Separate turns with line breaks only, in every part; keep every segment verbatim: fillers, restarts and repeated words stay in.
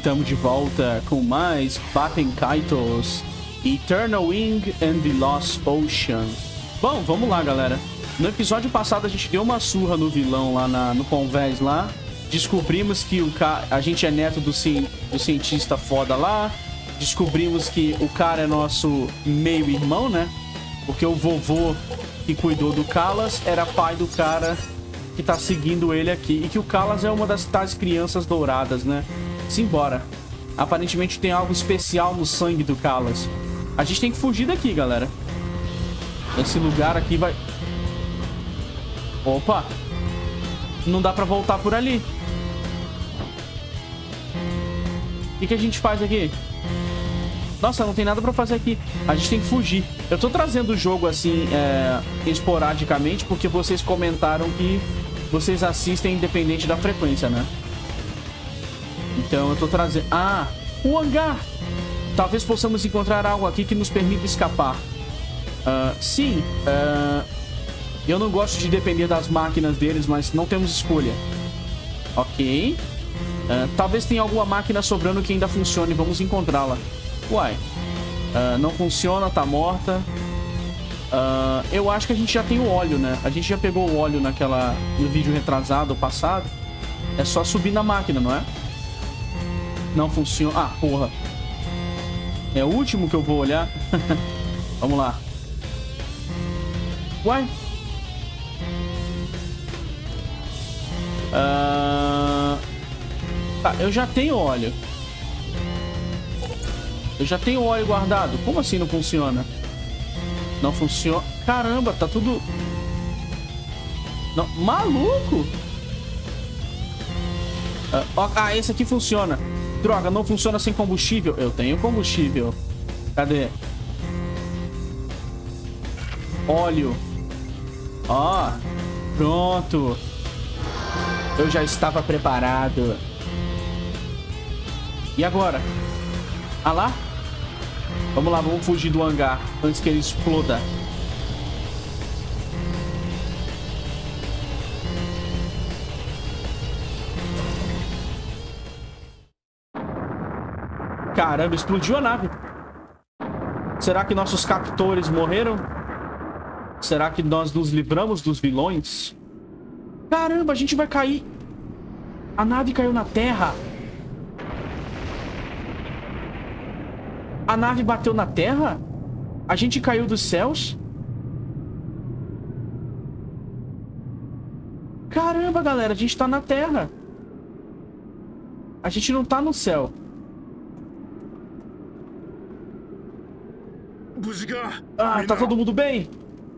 estamos de volta com mais Baten Kaitos, Eternal Wing and the Lost Ocean. Bom, vamos lá, galera. No episódio passado a gente deu uma surra no vilão lá na, no convés lá. Descobrimos que o ca... a gente é neto do, ci... do cientista foda lá. Descobrimos que o cara é nosso meio-irmão, né? Porque o vovô que cuidou do Kalas era pai do cara que tá seguindo ele aqui. E que o Kalas é uma das tais crianças douradas, né? Simbora. Aparentemente tem algo especial no sangue do Kalas. A gente tem que fugir daqui, galera. Esse lugar aqui vai... Opa! Não dá pra voltar por ali. O que, que a gente faz aqui? Nossa, não tem nada pra fazer aqui. A gente tem que fugir. Eu tô trazendo o jogo assim, é, esporadicamente, porque vocês comentaram que vocês assistem independente da frequência, né? Então eu tô trazendo... Ah, o hangar! Talvez possamos encontrar algo aqui que nos permita escapar. Uh, sim, uh, eu não gosto de depender das máquinas deles, mas não temos escolha. Ok. Uh, talvez tenha alguma máquina sobrando que ainda funcione. Vamos encontrá-la. Uai. Uh, não funciona, tá morta. Uh, eu acho que a gente já tem o óleo, né? A gente já pegou o óleo naquela... no vídeo retrasado, passado. É só subir na máquina, não é? Não funciona. Ah, porra. É o último que eu vou olhar. Vamos lá. Uai. Uh... Tá, eu já tenho óleo. Eu já tenho óleo guardado. Como assim não funciona? Não funciona. Caramba, tá tudo... Não, maluco. Uh, ó, ah, esse aqui funciona. Droga, não funciona sem combustível. Eu tenho combustível. Cadê? Óleo. Ó, pronto. Eu já estava preparado. E agora? Ah lá? Vamos lá, vamos fugir do hangar antes que ele exploda. Caramba, explodiu a nave. Será que nossos captores morreram? Será que nós nos livramos dos vilões? Caramba, a gente vai cair. A nave caiu na terra. A nave bateu na terra? A gente caiu dos céus? Caramba, galera, a gente tá na terra. A gente não tá no céu. Ah, tá todo mundo bem?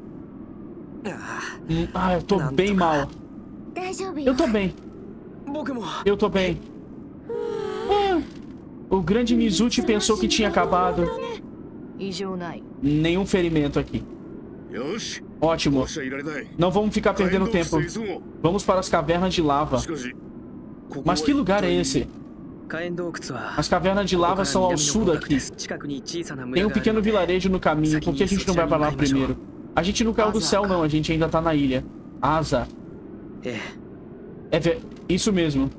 Ah, eu tô bem mal. Eu tô bem. Eu tô bem. Ah, o grande Mizuchi pensou que tinha acabado. Nenhum ferimento aqui. Ótimo. Não vamos ficar perdendo tempo. Vamos para as cavernas de lava. Mas que lugar é esse? As cavernas de lava são ao sul daqui. Tem um pequeno vilarejo no caminho. Por que a gente não vai para lá primeiro? A gente não caiu do céu, não. A gente ainda tá na ilha. Asa. É ver... Isso mesmo.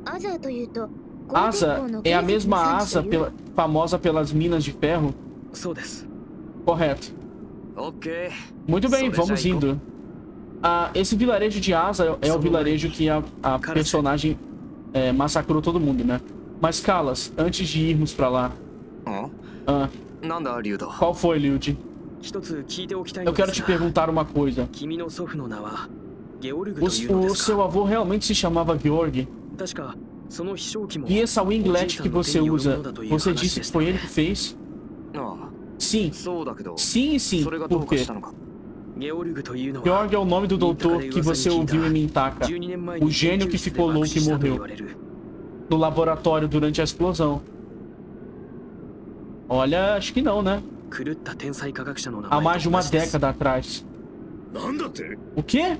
Asa é a mesma asa pela... famosa pelas minas de ferro? Correto. Muito bem, vamos indo. Ah, esse vilarejo de Asa é o vilarejo que a, a personagem é, massacrou todo mundo, né? Mas, Kalas, antes de irmos pra lá... Ah, qual foi, Liudi? Eu quero te perguntar uma coisa. O, o seu avô realmente se chamava Georg? E essa winglet que você usa, você disse que foi ele que fez? Sim. Sim e sim. Por quê? Georg é o nome do doutor que você ouviu em Mintaka. O gênio que ficou louco e morreu no laboratório durante a explosão. Olha, acho que não, né? Há mais de uma década atrás. O quê?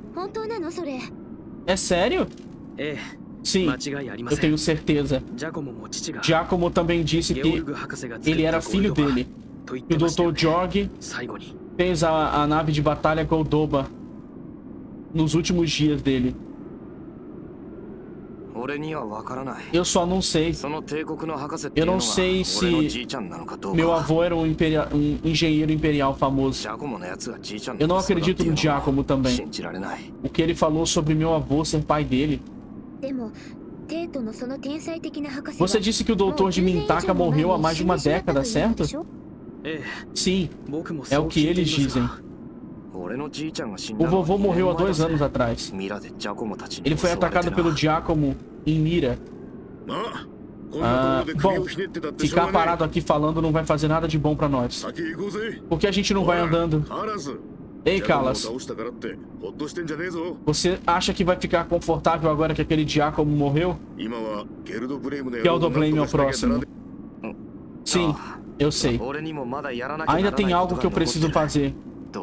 É sério? Sim, eu tenho certeza. Giacomo também disse que ele era filho dele. E o doutor Georg fez a, a nave de batalha Goldoba nos últimos dias dele. Eu só não sei. Eu não sei se meu avô era um, imperial, um engenheiro imperial famoso. Eu não acredito no Giacomo também. O que ele falou sobre meu avô ser pai dele. Você disse que o doutor de Mintaka morreu há mais de uma década, certo? Sim, é o que eles dizem. O vovô morreu há dois anos atrás. Ele foi atacado pelo Giacomo em Mira. Ah, bom, ficar parado aqui falando não vai fazer nada de bom pra nós. Por que a gente não vai andando? Ei, Callas. Você acha que vai ficar confortável agora que aquele Giacomo morreu? Geldoblame é o próximo. Sim, eu sei. Ainda tem algo que eu preciso fazer.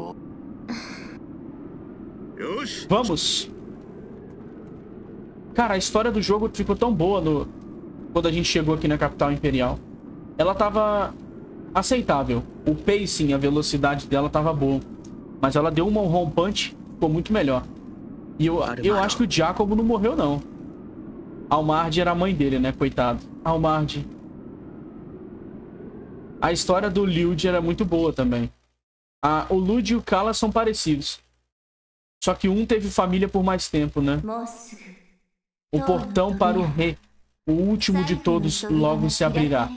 Vamos! Cara, a história do jogo ficou tão boa no... quando a gente chegou aqui na capital imperial. Ela tava aceitável. O pacing, a velocidade dela tava boa. Mas ela deu um home punch, ficou muito melhor. E eu, eu acho que o Giacomo não morreu, não. Almard era a mãe dele, né? Coitado. Almard. A história do Lud era muito boa também. Ah, o Lud e o Callas são parecidos. Só que um teve família por mais tempo, né? O portão para o rei, o último de todos, logo se abrirá.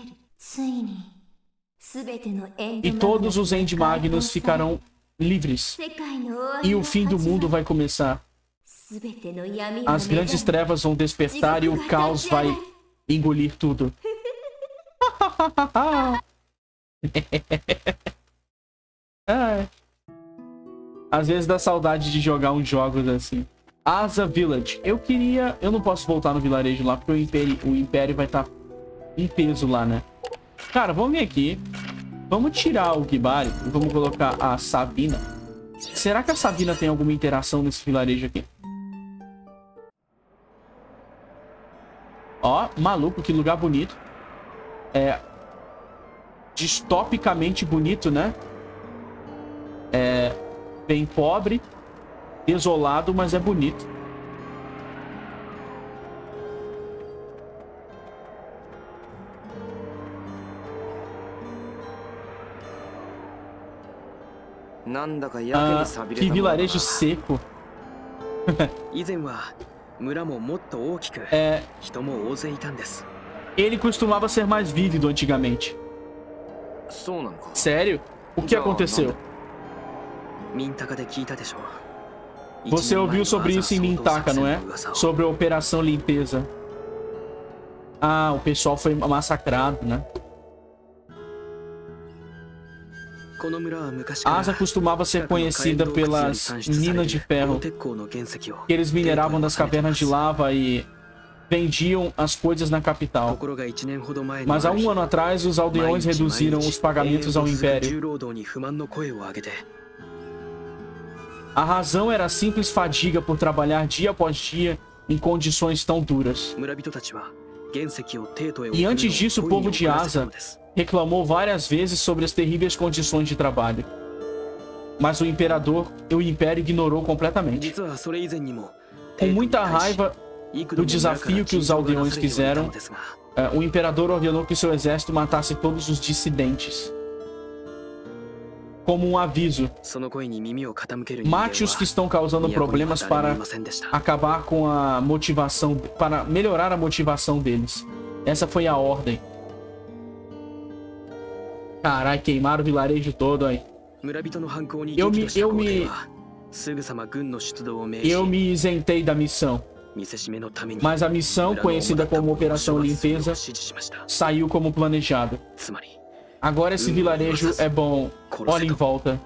E todos os Endmagnos ficarão livres. E o fim do mundo vai começar. As grandes trevas vão despertar e o caos vai engolir tudo. É. Às vezes dá saudade de jogar uns jogos assim. Asa Village. Eu queria... Eu não posso voltar no vilarejo lá, porque o Império, o Império vai estar em peso lá, né? Cara, vamos vir aqui. Vamos tirar o Kibari e vamos colocar a Sabina. Será que a Sabina tem alguma interação nesse vilarejo aqui? Ó, maluco, que lugar bonito. É... distopicamente bonito, né? É... bem pobre, desolado, mas é bonito. Ah, que vilarejo seco. É... Ele costumava ser mais vívido antigamente. Sério? O que aconteceu? Você ouviu sobre isso em Mintaka, não é? Sobre a Operação Limpeza. Ah, o pessoal foi massacrado, né? Asa costumava ser conhecida pelas minas de ferro que eles mineravam das cavernas de lava e vendiam as coisas na capital. Mas há um ano atrás, os aldeões reduziram os pagamentos ao Império. A razão era a simples fadiga por trabalhar dia após dia em condições tão duras. E antes disso, o povo de Asa reclamou várias vezes sobre as terríveis condições de trabalho. Mas o Imperador e o Império ignorou completamente. Com muita raiva do desafio que os aldeões fizeram, o Imperador ordenou que seu exército matasse todos os dissidentes. Como um aviso. Mate os que estão causando problemas para acabar com a motivação, para melhorar a motivação deles. Essa foi a ordem. Carai, queimaram o vilarejo todo aí. Eu me, eu me, eu me isentei da missão. Mas a missão, conhecida como Operação Limpeza, saiu como planejado. Agora esse vilarejo é bom. Olha em volta.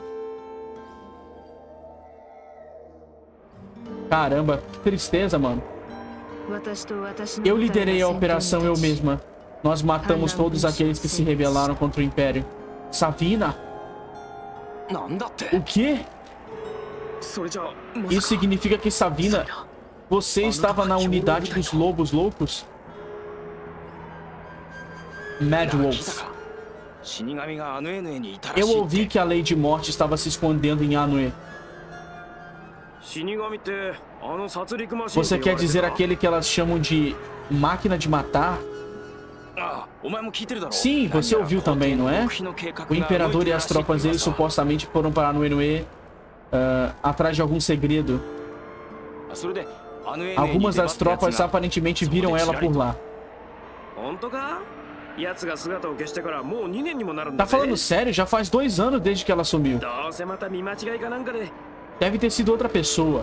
Caramba, que tristeza, mano. Eu liderei a operação eu mesma. Nós matamos todos aqueles que se rebelaram contra o Império. Sabina? O quê? Isso significa que Sabina... Você estava na unidade dos Lobos Loucos? Mad Wolf. Eu ouvi que a Lei de Morte estava se escondendo em Anue. Você quer dizer aquele que elas chamam de máquina de matar? Sim, você ouviu também, não é? O imperador e as tropas dele supostamente foram para Anoue uh, atrás de algum segredo. Algumas das tropas aparentemente viram ela por lá. Tá falando sério? Já faz dois anos desde que ela sumiu. Deve ter sido outra pessoa.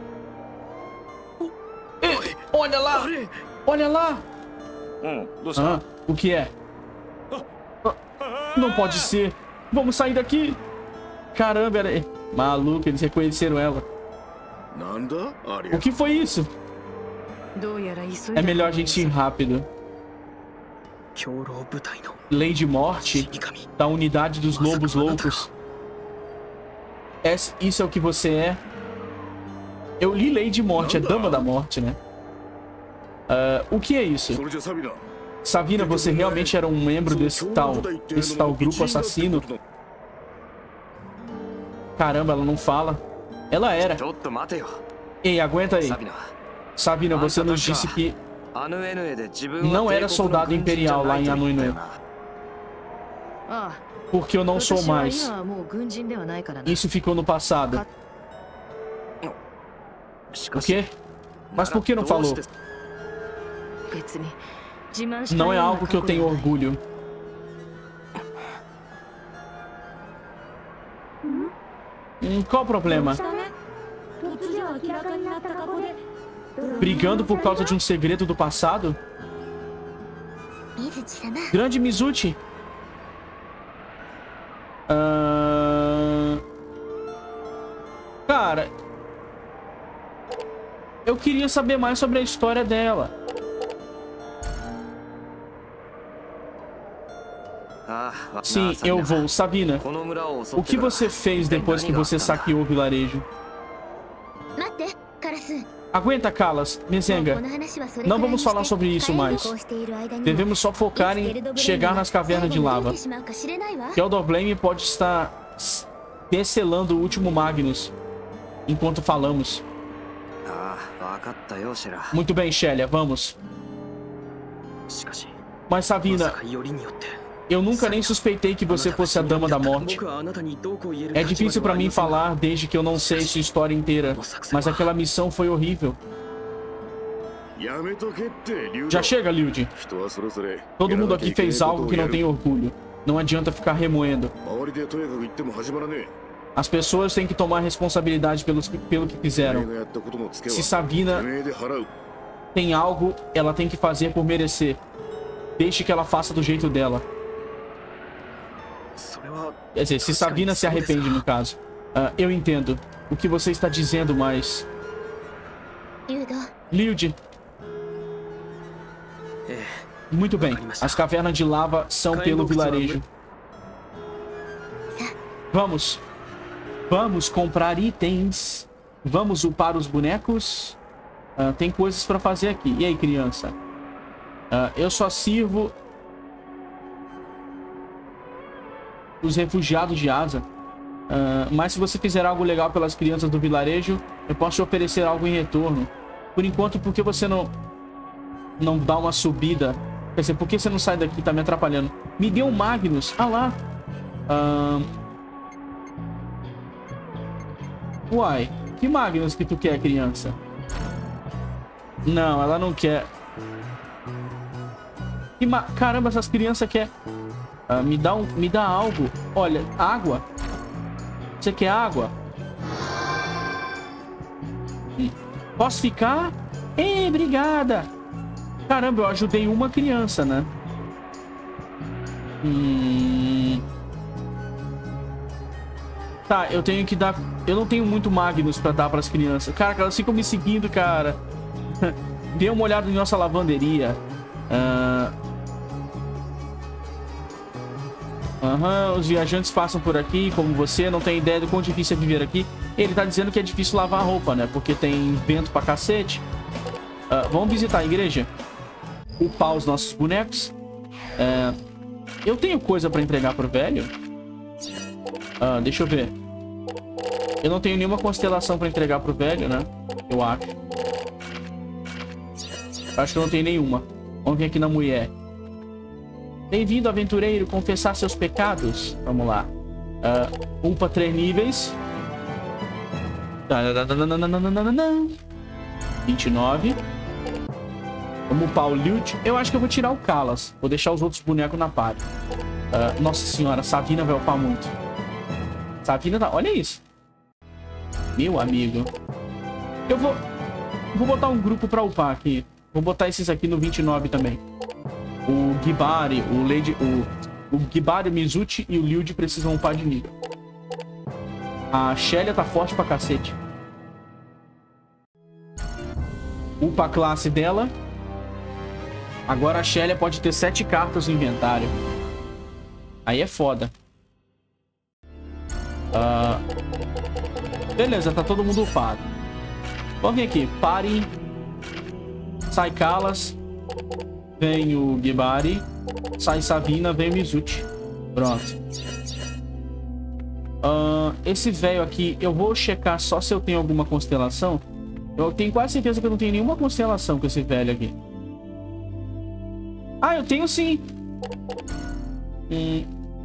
Ei, olha lá! Olha lá! Ah, o que é? Não pode ser. Vamos sair daqui. Caramba, era... maluco, eles reconheceram ela. O que foi isso? É melhor a gente ir rápido. Lei de morte da unidade dos lobos loucos. Esse, isso é o que você é? Eu li Lei de morte, é dama da morte, né? Uh, o que é isso? Savina, você realmente era um membro desse tal, desse tal grupo assassino? Caramba, ela não fala. Ela era. Ei, aguenta aí. Savina, você nos disse que não era soldado imperial lá em Anoue. Porque eu não sou mais. Isso ficou no passado. O quê? Mas por que não falou? Não é algo que eu tenho orgulho. Hum, qual o problema? Brigando por causa de um segredo do passado? Grande Mizuchi. Uh... Cara, eu queria saber mais sobre a história dela. Sim, eu vou. Savina, o que você fez depois que você saqueou o vilarejo? Aguenta, Kalas, Mezenga. Não vamos falar sobre isso mais. Devemos só focar em chegar nas cavernas de lava. Keldorblame pode estar descelando o último Magnus enquanto falamos. Muito bem, Shelia, vamos. Mas, Savina, eu nunca nem suspeitei que você fosse a Dama da Morte. É difícil pra mim falar desde que eu não sei sua história inteira, mas aquela missão foi horrível. Já chega, Liudi. Todo mundo aqui fez algo que não tem orgulho. Não adianta ficar remoendo. As pessoas têm que tomar responsabilidade pelos, pelo que fizeram. Se Savina tem algo, ela tem que fazer por merecer. Deixe que ela faça do jeito dela. Quer dizer, se Savina se arrepende, no caso. Uh, eu entendo o que você está dizendo, mas... Liudi. Muito bem. As cavernas de lava são pelo vilarejo. Vamos. Vamos comprar itens. Vamos upar os bonecos. Uh, tem coisas pra fazer aqui. E aí, criança? Uh, eu só sirvo os refugiados de Asa. Uh, mas se você fizer algo legal pelas crianças do vilarejo, eu posso te oferecer algo em retorno. Por enquanto, por que você não não dá uma subida? Quer dizer, por que você não sai daqui? Tá me atrapalhando. Me deu um Magnus. Ah lá. Uh... Uai. Que Magnus que tu quer, criança? Não, ela não quer. Que ma... Caramba, essas crianças querem... Uh, me dá um, me dá algo. Olha, água. Você quer água? Posso ficar? Ei, obrigada. Caramba, eu ajudei uma criança, né? Hum... Tá, eu tenho que dar... Eu não tenho muito Magnus pra dar pras crianças. Cara, elas ficam me seguindo, cara. Dê uma olhada em nossa lavanderia. Ahn... Uh... Uhum, os viajantes passam por aqui, como você, não tem ideia do quão difícil é viver aqui. Ele tá dizendo que é difícil lavar a roupa, né? Porque tem vento pra cacete. Uh, vamos visitar a igreja. Upar os nossos bonecos. Uh, eu tenho coisa pra entregar pro velho? Uh, deixa eu ver. Eu não tenho nenhuma constelação pra entregar pro velho, né? Eu acho. Eu acho que eu não tenho nenhuma. Vamos vir aqui na mulher. Bem-vindo, aventureiro. Confessar seus pecados. Vamos lá. Uh, Upa três níveis. vinte e nove. Vamos upar o Lute. Eu acho que eu vou tirar o Calas. Vou deixar os outros bonecos na party. Uh, nossa senhora, Savina vai upar muito. Savina tá... Olha isso. Meu amigo. Eu vou... Vou botar um grupo pra upar aqui. Vou botar esses aqui no vinte e nove também. O Gibari, o Lady... O, o Gibari, o Mizuchi e o Liud precisam upar de nível. A Shelia tá forte pra cacete. Upa a classe dela. Agora a Shelia pode ter sete cartas no inventário. Aí é foda. Uh... Beleza, tá todo mundo upado. Vamos vir aqui. Pare. Sai Calas. Vem o Gibari. Sai Savina. Vem o Mizuchi. Pronto. Uh, esse velho aqui, eu vou checar só se eu tenho alguma constelação. Eu tenho quase certeza que eu não tenho nenhuma constelação com esse velho aqui. Ah, eu tenho sim. Hum.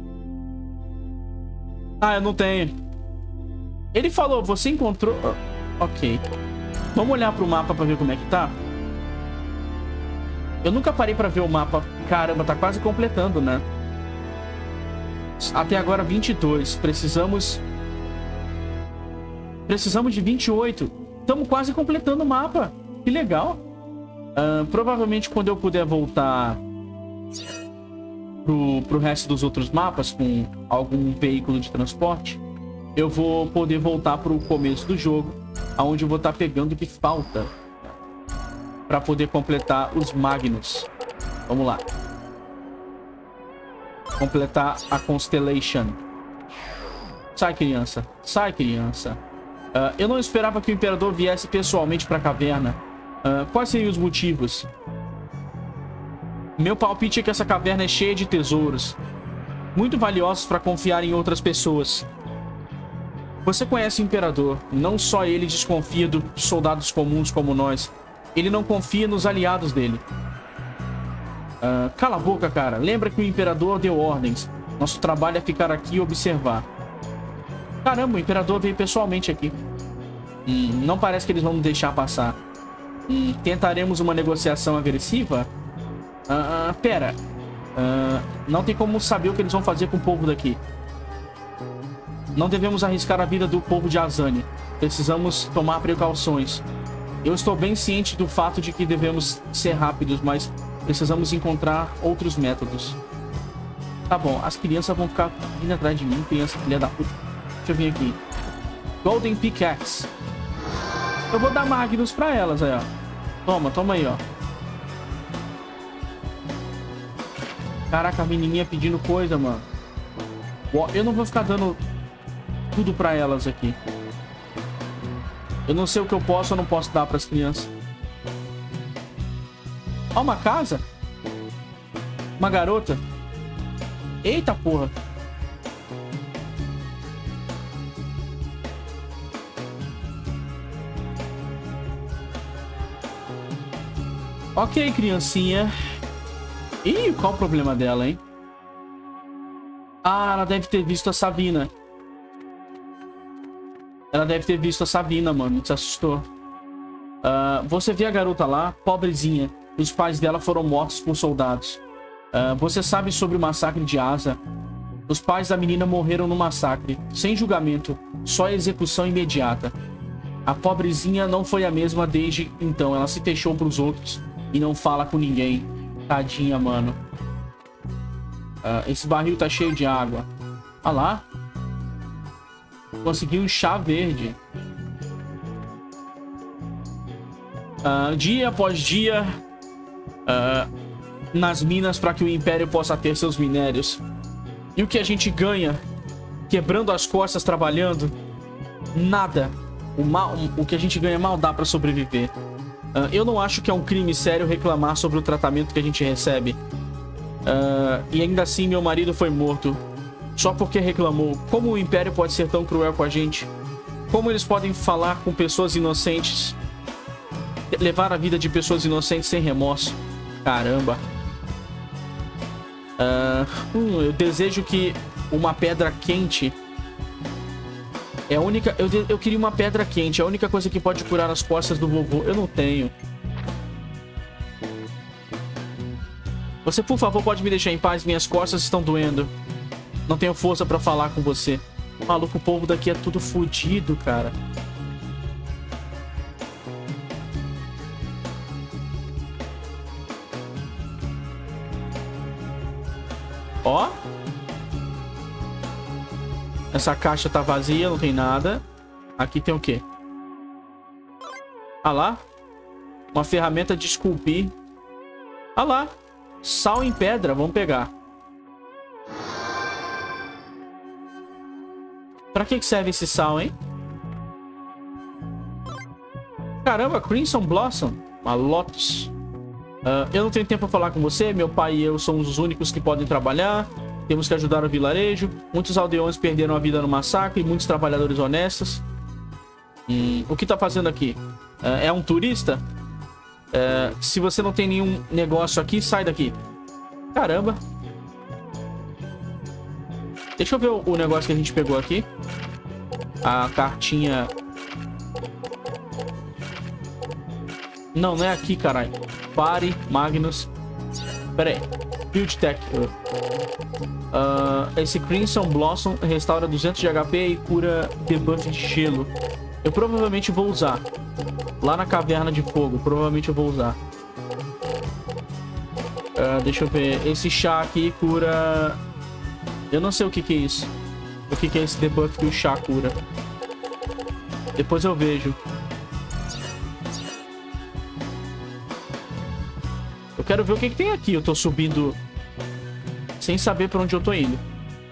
Ah, eu não tenho. Ele falou, você encontrou... Oh, ok. Vamos olhar pro mapa pra ver como é que tá. Eu nunca parei pra ver o mapa. Caramba, tá quase completando, né? Até agora vinte e dois. Precisamos... Precisamos de vinte e oito. Estamos quase completando o mapa. Que legal. Uh, provavelmente quando eu puder voltar pro, pro resto dos outros mapas com algum veículo de transporte, eu vou poder voltar pro começo do jogo, aonde eu vou estar pegando o que falta para poder completar os Magnus. Vamos lá. Completar a Constellation. Sai, criança. Sai, criança. Uh, eu não esperava que o Imperador viesse pessoalmente para a caverna. Uh, quais seriam os motivos? Meu palpite é que essa caverna é cheia de tesouros, muito valiosos para confiar em outras pessoas. Você conhece o Imperador. Não só ele desconfia de soldados comuns como nós. Ele não confia nos aliados dele. Uh, cala a boca, cara. Lembra que o Imperador deu ordens. Nosso trabalho é ficar aqui e observar. Caramba, o Imperador veio pessoalmente aqui. Hum, não parece que eles vão me deixar passar. Hum, tentaremos uma negociação agressiva? Uh, uh, pera. Uh, não tem como saber o que eles vão fazer com o povo daqui. Não devemos arriscar a vida do povo de Azani. Precisamos tomar precauções. Eu estou bem ciente do fato de que devemos ser rápidos, mas precisamos encontrar outros métodos. Tá bom, as crianças vão ficar vindo atrás de mim. Criança, filha da puta. Deixa eu vir aqui. Golden Pickaxe. Eu vou dar Magnus pra elas aí, ó. Toma, toma aí, ó. Caraca, a menininha pedindo coisa, mano. Eu não vou ficar dando tudo pra elas aqui. Eu não sei o que eu posso ou não posso dar pras crianças. Ó, uma casa. Uma garota. Eita, porra. Ok, criancinha. Ih, qual o problema dela, hein? Ah, ela deve ter visto a Savina. Ela deve ter visto a Savina, mano. Se assustou. Uh, você vê a garota lá, pobrezinha. Os pais dela foram mortos por soldados. Uh, você sabe sobre o massacre de Asa? Os pais da menina morreram no massacre. Sem julgamento. Só execução imediata. A pobrezinha não foi a mesma desde então. Ela se fechou pros outros e não fala com ninguém. Tadinha, mano. Uh, esse barril tá cheio de água. Olha lá. Consegui um chá verde. Uh, dia após dia. Uh, nas minas para que o Império possa ter seus minérios. E o que a gente ganha? Quebrando as costas, trabalhando. Nada. O, mal, o que a gente ganha mal dá para sobreviver. Uh, eu não acho que é um crime sério reclamar sobre o tratamento que a gente recebe. Uh, e ainda assim meu marido foi morto. Só porque reclamou. Como o Império pode ser tão cruel com a gente? Como eles podem falar com pessoas inocentes? Levar a vida de pessoas inocentes sem remorso. Caramba. Uh, hum, eu desejo que uma pedra quente... É a única... Eu, eu queria uma pedra quente. É a única coisa que pode curar as costas do vovô. Eu não tenho. Você, por favor, pode me deixar em paz? Minhas costas estão doendo. Não tenho força pra falar com você. Maluco, o povo daqui é tudo fodido, cara. Ó. Essa caixa tá vazia, não tem nada. Aqui tem o quê? Ah lá. Uma ferramenta de esculpir. Ah lá. Sal em pedra, vamos pegar. Pra que serve esse sal, hein? Caramba, Crimson Blossom. Uma Lotus. Uh, eu não tenho tempo pra falar com você. Meu pai e eu somos os únicos que podem trabalhar. Temos que ajudar o vilarejo. Muitos aldeões perderam a vida no massacre. Muitos trabalhadores honestos. Hum, o que tá fazendo aqui? Uh, é um turista? Uh, se você não tem nenhum negócio aqui, sai daqui. Caramba. Deixa eu ver o, o negócio que a gente pegou aqui. A cartinha... Não, não é aqui, caralho. Pare, Magnus. Pera aí. Build Tech. Uh, esse Crimson Blossom restaura duzentos de H P e cura debuff de gelo. Eu provavelmente vou usar. Lá na Caverna de Fogo. Provavelmente eu vou usar. Uh, deixa eu ver. Esse chá aqui cura... Eu não sei o que que é isso. O que que é esse debuff que o chá cura. Depois eu vejo. Eu quero ver o que que tem aqui. Eu tô subindo sem saber pra onde eu tô indo.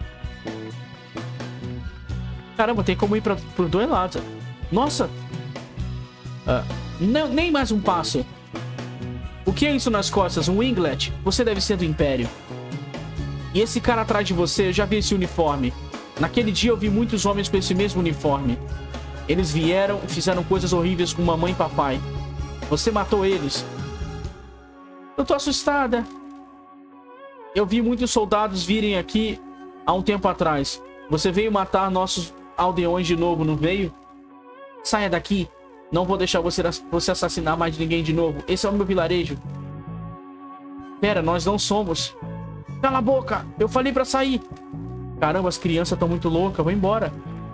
Caramba, tem como ir pra, por dois lados. Nossa! Uh, não, nem mais um passo. O que é isso nas costas? Um winglet? Você deve ser do Império. E esse cara atrás de você, eu já vi esse uniforme. Naquele dia eu vi muitos homens com esse mesmo uniforme. Eles vieram e fizeram coisas horríveis com mamãe e papai. Você matou eles. Eu tô assustada. Eu vi muitos soldados virem aqui há um tempo atrás. Você veio matar nossos aldeões de novo, não veio? Saia daqui. Não vou deixar você, você assassinar mais ninguém de novo. Esse é o meu vilarejo. Pera, nós não somos... Cala a boca! Eu falei pra sair! Caramba, as crianças estão muito loucas. Vou embora.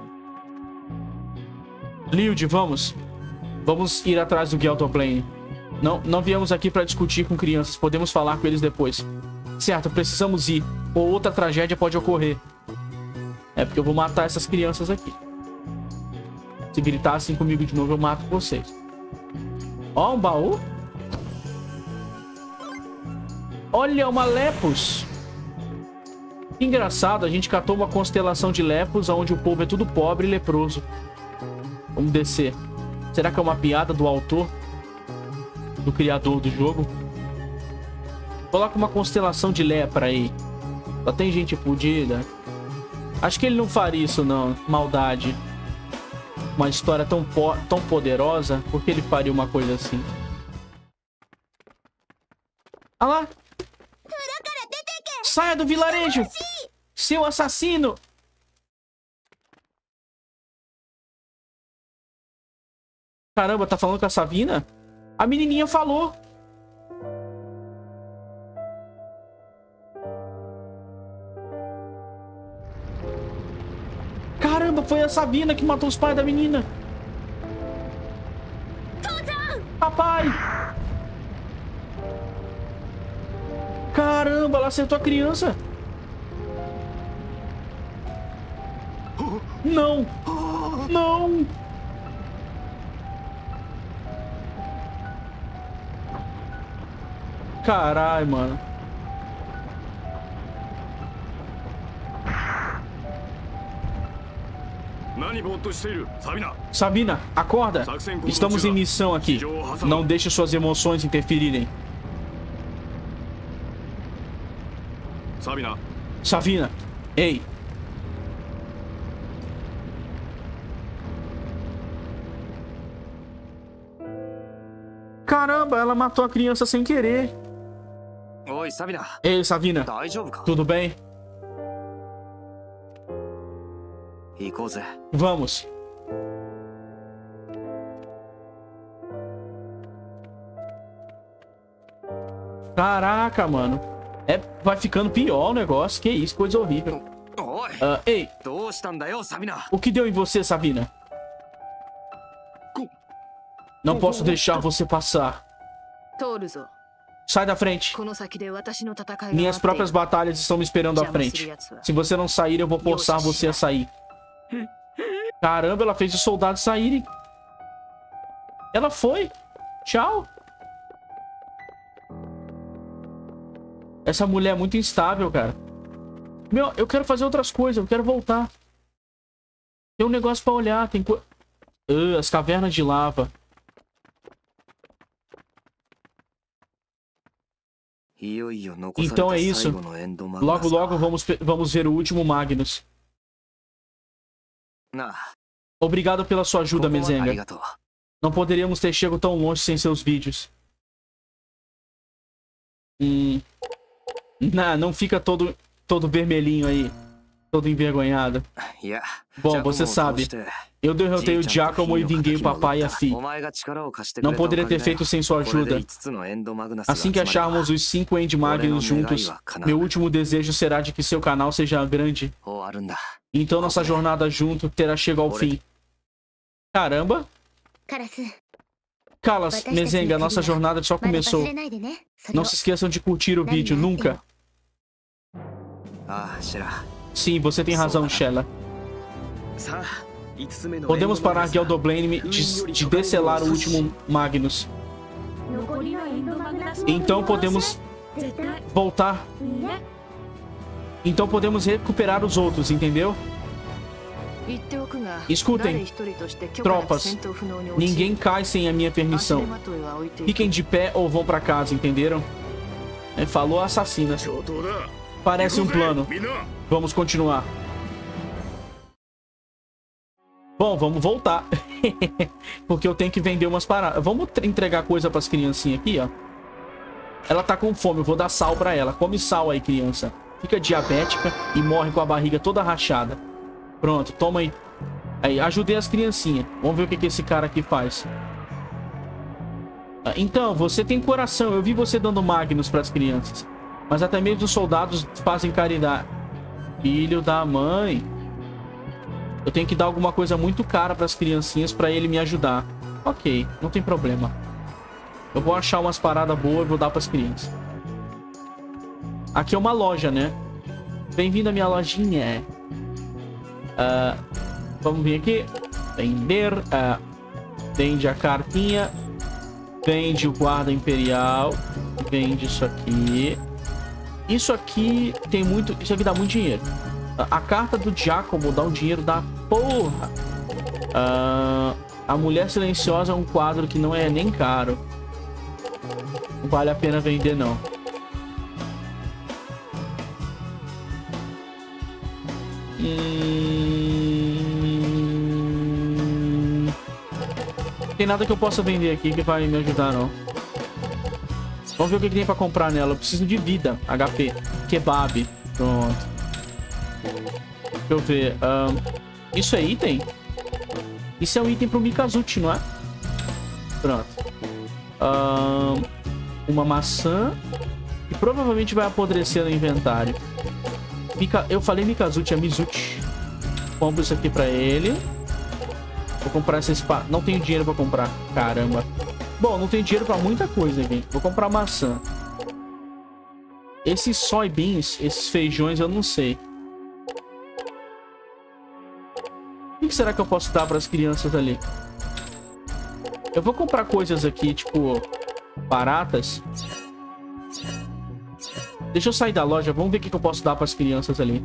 Liud, vamos. Vamos ir atrás do Geltoplane. Não, não viemos aqui pra discutir com crianças. Podemos falar com eles depois. Certo, precisamos ir. Ou outra tragédia pode ocorrer. É porque eu vou matar essas crianças aqui. Se gritassem comigo de novo, eu mato vocês. Ó, um baú. Olha, uma Lepus. Que engraçado, a gente catou uma constelação de Lepus, onde o povo é tudo pobre e leproso. Vamos descer. Será que é uma piada do autor? Do criador do jogo? Coloca uma constelação de lepra aí. Só tem gente fodida. Acho que ele não faria isso, não. Maldade. Uma história tão, po tão poderosa. Por que ele faria uma coisa assim? Ah lá! Saia do vilarejo! Seu assassino! Caramba, tá falando com a Savina? A menininha falou! Caramba, foi a Savina que matou os pais da menina! Papai! Caramba, ela acertou a criança. Não. Não. Caralho, mano. Sabina, acorda. Estamos em missão aqui. Não deixe suas emoções interferirem. Sabina. Savina. Ei. Caramba, ela matou a criança sem querer.
Oi, Sabina.
Ei, Sabina. Tudo bem? Vamos. Caraca, mano. É, vai ficando pior o negócio. Que isso, coisa horrível. Uh, ei. O que deu em você, Sabina? Não posso deixar você passar. Sai da frente. Minhas próprias batalhas estão me esperando à frente. Se você não sair, eu vou forçar você a sair. Caramba, ela fez os soldados saírem. Ela foi. Tchau. Essa mulher é muito instável, cara. Meu, eu quero fazer outras coisas. Eu quero voltar. Tem um negócio pra olhar. Tem co... uh, as cavernas de lava. Então é isso. Logo, logo vamos, vamos ver o último Magnus. Obrigado pela sua ajuda, Mezenga. Não poderíamos ter chegado tão longe sem seus vídeos. Hum... Não, não fica todo, todo vermelhinho aí. Todo envergonhado. Bom, você sabe. Eu derrotei o Giacomo e vinguei o papai e a Fi. Não poderia ter feito sem sua ajuda. Assim que acharmos os cinco End Magnus juntos, meu último desejo será de que seu canal seja grande. Então nossa jornada junto terá chegado ao fim. Caramba! Calas, Mezenga, nossa jornada só começou. Não se esqueçam de curtir o vídeo, nunca. Sim, você tem razão, Shella. Podemos parar Geldoblame de, de decelar o último Magnus. Então podemos voltar. Então podemos recuperar os outros, entendeu? Escutem, tropas, ninguém cai sem a minha permissão. Fiquem de pé ou vão pra casa, entenderam? É, falou a assassina. Parece um plano. Vamos continuar. Bom, vamos voltar. Porque eu tenho que vender umas paradas. Vamos entregar coisa pras criancinhas aqui, ó. Ela tá com fome, eu vou dar sal pra ela. Come sal aí, criança. Fica diabética e morre com a barriga toda rachada. Pronto, toma aí. Aí, ajudei as criancinhas. Vamos ver o que, que esse cara aqui faz. Então, você tem coração. Eu vi você dando Magnus para as crianças. Mas até mesmo os soldados fazem caridade. Filho da mãe. Eu tenho que dar alguma coisa muito cara para as criancinhas para ele me ajudar. Ok, não tem problema. Eu vou achar umas paradas boas e vou dar para as crianças. Aqui é uma loja, né? Bem-vindo à minha lojinha. Uh, vamos vir aqui. Vender. Uh, vende a cartinha. Vende o guarda imperial. Vende isso aqui. Isso aqui tem muito... Isso aqui dá muito dinheiro. Uh, a carta do Giacomo dá um dinheiro da porra. Uh, a Mulher Silenciosa é um quadro que não é nem caro. Não vale a pena vender, não. Hum... Tem nada que eu possa vender aqui que vai me ajudar, não. Vamos ver o que tem pra comprar nela. Eu preciso de vida. H P. Kebab. Pronto. Deixa eu ver. Um... Isso é item? Isso é um item pro Mikazuchi, não é? Pronto. Um... Uma maçã. Que provavelmente vai apodrecer no inventário. Mika... Eu falei Mikazuchi, é Mizuchi. Compro isso aqui pra ele. Vou comprar essa espada. Não tenho dinheiro pra comprar. Caramba. Bom, não tenho dinheiro pra muita coisa, gente. Vou comprar maçã. Esses soybeans, esses feijões, eu não sei. O que será que eu posso dar pras crianças ali? Eu vou comprar coisas aqui, tipo... baratas. Deixa eu sair da loja. Vamos ver o que eu posso dar para as crianças ali.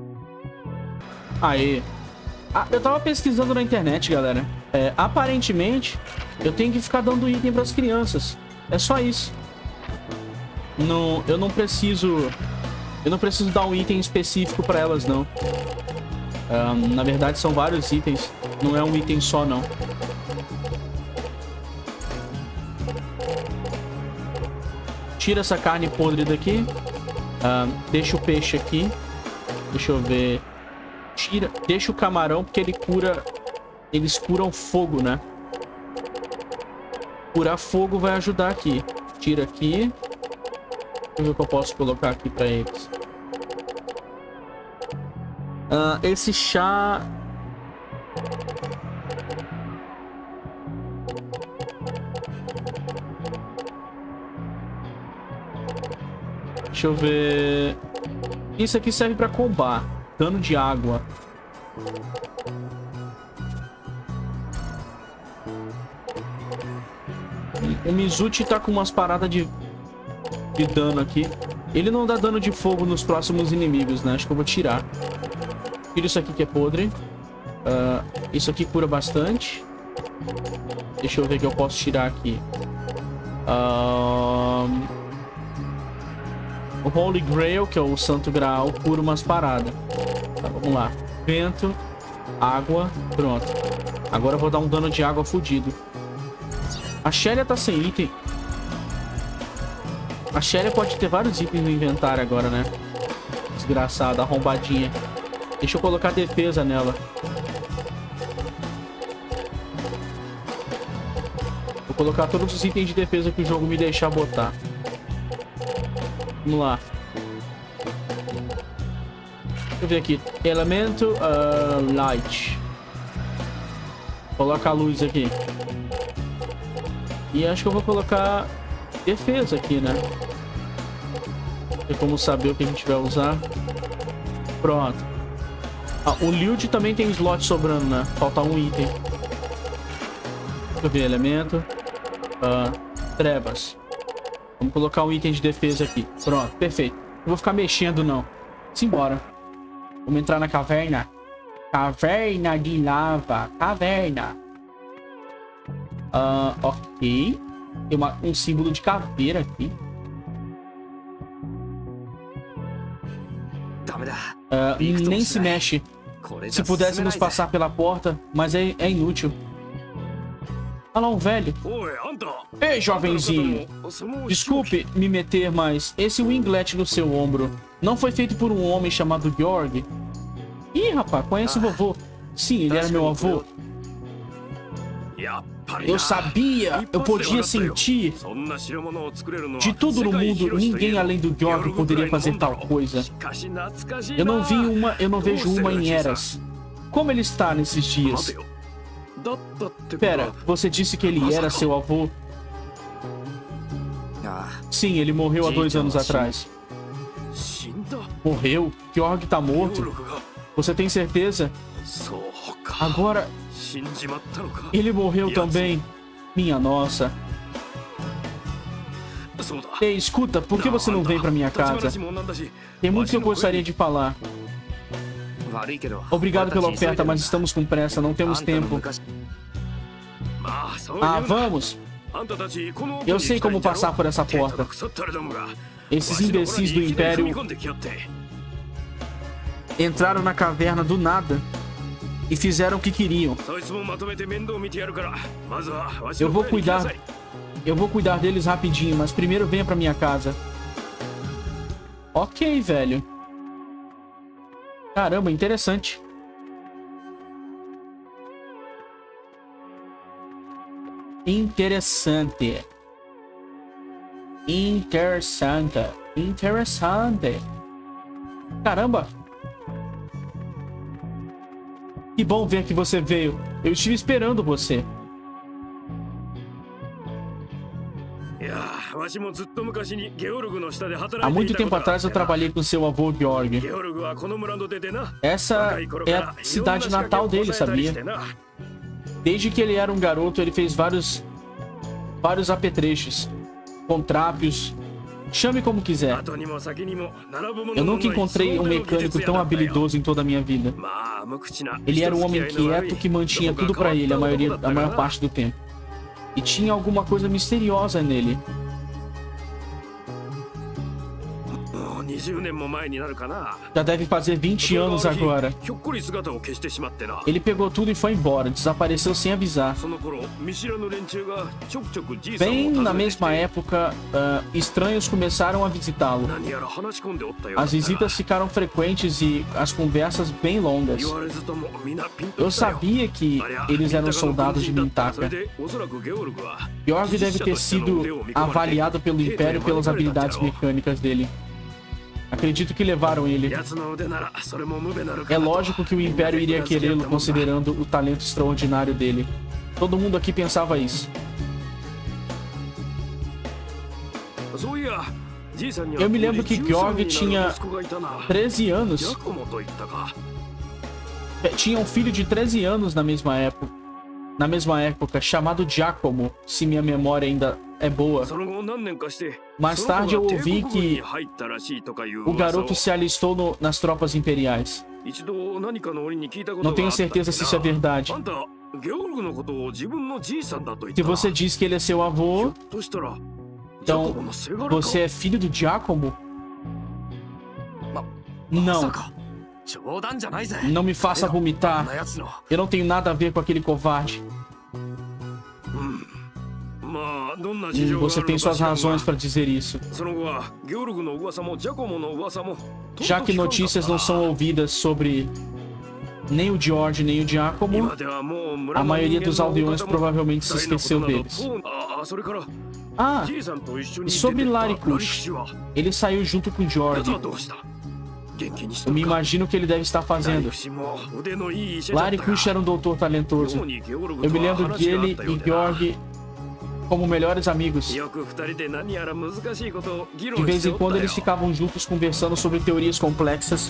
Aê. Ah, eu tava pesquisando na internet, galera. É, aparentemente, eu tenho que ficar dando item para as crianças. É só isso. Não, eu não preciso... Eu não preciso dar um item específico para elas, não. Um, na verdade, são vários itens. Não é um item só, não. Tira essa carne podre daqui. Uh, deixa o peixe aqui. Deixa eu ver. Tira, deixa o camarão, porque ele cura... Eles curam fogo, né? Curar fogo vai ajudar aqui. Tira aqui. Deixa eu ver o que eu posso colocar aqui pra eles. Uh, esse chá... Deixa eu ver... Isso aqui serve pra combar. Dano de água. O Mizuchi tá com umas paradas de, de dano aqui. Ele não dá dano de fogo nos próximos inimigos, né? Acho que eu vou tirar. Tira isso aqui que é podre. Uh, isso aqui cura bastante. Deixa eu ver o que eu posso tirar aqui. Uh... O Holy Grail, que é o Santo Graal, cura umas paradas. Tá, vamos lá. Vento, água, pronto. Agora eu vou dar um dano de água fudido. A Shelia tá sem item. A Shelia pode ter vários itens no inventário agora, né? Desgraçada, arrombadinha. Deixa eu colocar defesa nela. Vou colocar todos os itens de defesa que o jogo me deixar botar. Vamos lá. Deixa eu ver aqui. Elemento uh, Light. Coloca a luz aqui. E acho que eu vou colocar defesa aqui, né? Não tem como saber o que a gente vai usar. Pronto. Ah, o Liud também tem slot sobrando, né? Falta um item. Deixa eu ver. Elemento. Uh, trevas. Vamos colocar um item de defesa aqui. Pronto, perfeito. Não vou ficar mexendo, não. Simbora. Vamos entrar na caverna. Caverna de lava. Caverna. Uh, ok. Tem uma, um símbolo de caveira aqui. Uh, nem se mexe. Se pudéssemos passar pela porta, mas é, é inútil. Olha lá um velho. Ei, jovenzinho. Desculpe me meter, mas esse winglet no seu ombro não foi feito por um homem chamado Georg? Ih, rapaz, conhece o vovô? Sim, ele era meu avô. Eu sabia, eu podia sentir. De tudo no mundo, ninguém além do Georg poderia fazer tal coisa. Eu não vi uma, eu não vejo uma em eras. Como ele está nesses dias? Pera, você disse que ele era seu avô? Sim, ele morreu há dois anos atrás. Morreu? Georg tá morto? Você tem certeza? Agora... Ele morreu também. Minha nossa. Ei, escuta, por que você não vem pra minha casa? Tem muito que eu gostaria de falar. Obrigado pela oferta, mas estamos com pressa, não temos tempo. Ah, vamos! Eu sei como passar por essa porta. Esses imbecis do Império entraram na caverna do nada e fizeram o que queriam. Eu vou cuidar. Eu vou cuidar deles rapidinho, mas primeiro venha pra minha casa. Ok, velho. Caramba, interessante. Interessante. Interessante. Interessante. Caramba. Que bom ver que você veio. Eu estive esperando você. Há muito tempo atrás eu trabalhei com seu avô Georg. Essa é a cidade natal dele, sabia? Desde que ele era um garoto, ele fez vários vários apetrechos, contrappios, chame como quiser. Eu nunca encontrei um mecânico tão habilidoso em toda a minha vida. Ele era um homem quieto que mantinha tudo pra ele a maioria, a maior parte do tempo. E tinha alguma coisa misteriosa nele. Já deve fazer vinte anos agora. Ele pegou tudo e foi embora. Desapareceu sem avisar. Bem na mesma época, uh, estranhos começaram a visitá-lo. As visitas ficaram frequentes e as conversas bem longas. Eu sabia que eles eram soldados de Mintaka. Georg deve ter sido avaliado pelo Império pelas habilidades mecânicas dele. Acredito que levaram ele. É lógico que o Império iria querê-lo, considerando o talento extraordinário dele. Todo mundo aqui pensava isso. Eu me lembro que Georg tinha treze anos. Tinha um filho de treze anos na mesma época. Na mesma época, chamado Giacomo, se minha memória ainda é boa. Mais tarde eu ouvi que o garoto se alistou no, nas tropas imperiais. Não tenho certeza se isso é verdade. Se você diz que ele é seu avô, então você é filho do Giacomo? Não. Não me faça vomitar. Eu não tenho nada a ver com aquele covarde. Hum, você tem suas razões para dizer isso. Já que notícias não são ouvidas sobre nem o George nem o Giacomo, a maioria dos aldeões provavelmente se esqueceu deles. Ah, e sobre Larikush, ele saiu junto com George. Eu me imagino o que ele deve estar fazendo. Larikush era um doutor talentoso. Eu me lembro dele e Georg como melhores amigos. De vez em quando eles ficavam juntos conversando sobre teorias complexas.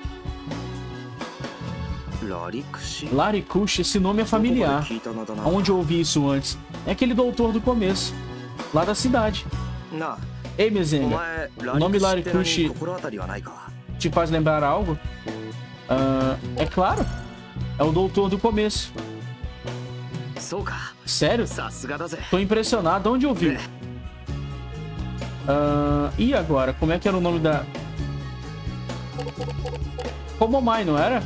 Larikush, esse nome é familiar. Onde eu ouvi isso antes? É aquele doutor do começo, lá da cidade. Ei, Mezenga, o nome Larikush te faz lembrar algo? Uh, é claro. É o doutor do começo. Sério? Tô impressionado. Onde ouviu? Uh, e agora? Como é que era o nome da... Komomai, não era?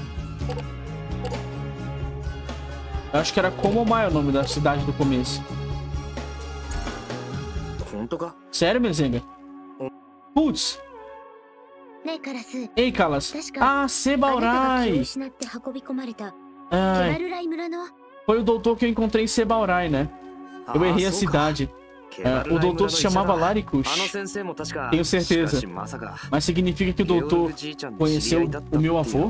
Eu acho que era Komomai o nome da cidade do começo. Sério, Mezenga? Putz. Ei, Kalas. Ah, Sebaurai. Ai. Foi o doutor que eu encontrei em Sebaurai, né? Eu errei a cidade. É, o doutor se chamava Larikush. Tenho certeza. Mas significa que o doutor conheceu o meu avô?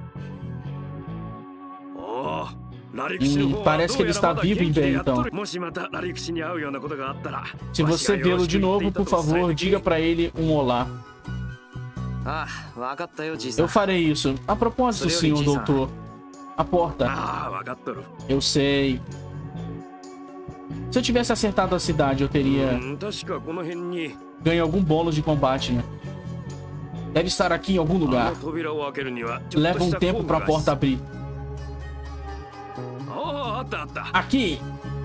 Hum, parece que ele está vivo e bem, então. Se você vê-lo de novo, por favor, diga pra ele um olá. Eu farei isso. A propósito, senhor doutor. A porta. Eu sei. Se eu tivesse acertado a cidade, eu teria ganho algum bônus de combate, né? Deve estar aqui em algum lugar. Leva um tempo para a porta abrir. Aqui!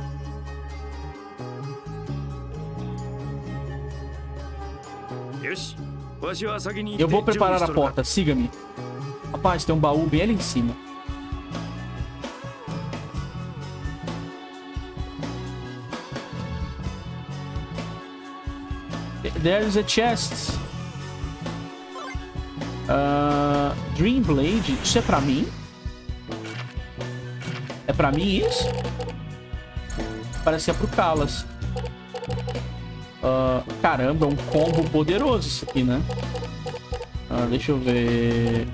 Eu vou preparar a porta, siga-me. Rapaz, tem um baú bem ali em cima. There is a chest. Uh, Dream Blade. Isso é pra mim? É pra mim isso? Parece que é pro Kalas. Uh, caramba, é um combo poderoso isso aqui, né? Uh, deixa eu ver...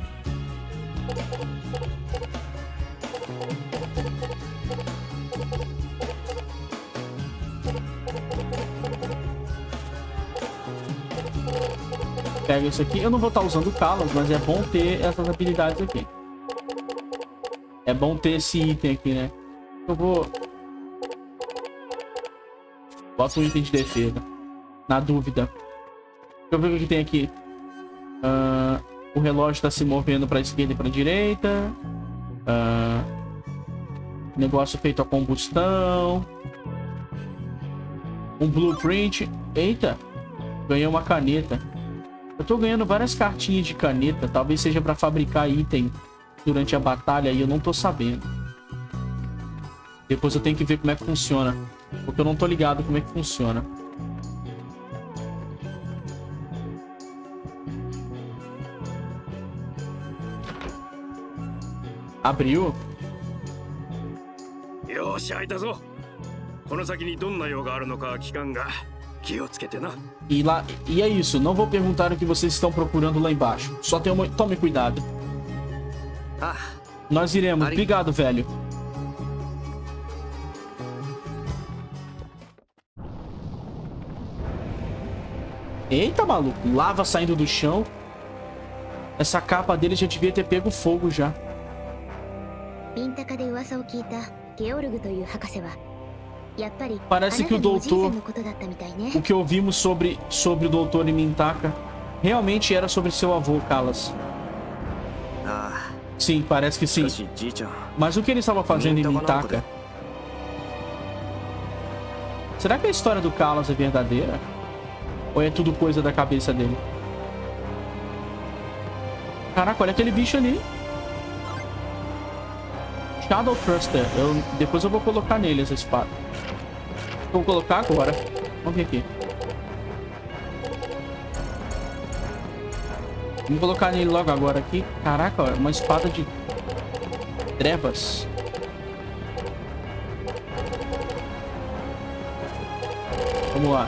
Pega isso aqui. Eu não vou estar usando o Kalas, mas é bom ter essas habilidades aqui. É bom ter esse item aqui, né? Eu vou... Bota um item de defesa. Na dúvida. Deixa eu ver o que tem aqui. Uh, o relógio está se movendo para a esquerda e para a direita. Uh, negócio feito a combustão. Um blueprint. Eita. Ganhei uma caneta. Eu tô ganhando várias cartinhas de caneta. Talvez seja pra fabricar item durante a batalha e eu não tô sabendo. Depois eu tenho que ver como é que funciona. Porque eu não tô ligado como é que funciona. Abriu? E lá, e é isso. Não vou perguntar o que vocês estão procurando lá embaixo. Só tenha uma, tome cuidado.
Ah,
nós iremos. Obrigado, velho. Eita, maluco. Lava saindo do chão. Essa capa dele já devia ter pego fogo já. Parece que o doutor... O que ouvimos sobre, sobre o doutor em Mintaka realmente era sobre seu avô, Callas. Sim, parece que sim. Mas o que ele estava fazendo em Mintaka? Será que a história do Callas é verdadeira? Ou é tudo coisa da cabeça dele? Caraca, olha aquele bicho ali. Shadow Thruster. Eu, depois eu vou colocar nele essa espada. Vou colocar agora. Vamos ver aqui. Vamos colocar nele logo agora aqui. Caraca, ó, uma espada de trevas. Vamos lá.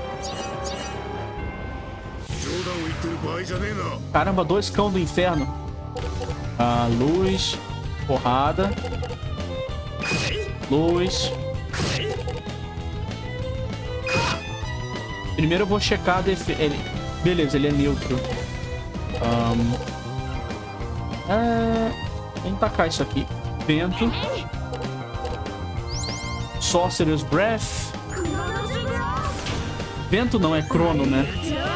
Caramba, dois cão do inferno. Ah, luz. Porrada. Luz. Primeiro eu vou checar a defesa. Ele... Beleza, ele é neutro. Um... É... Vamos tacar isso aqui. Vento. Sorcerer's Breath. Vento não, é crono, né?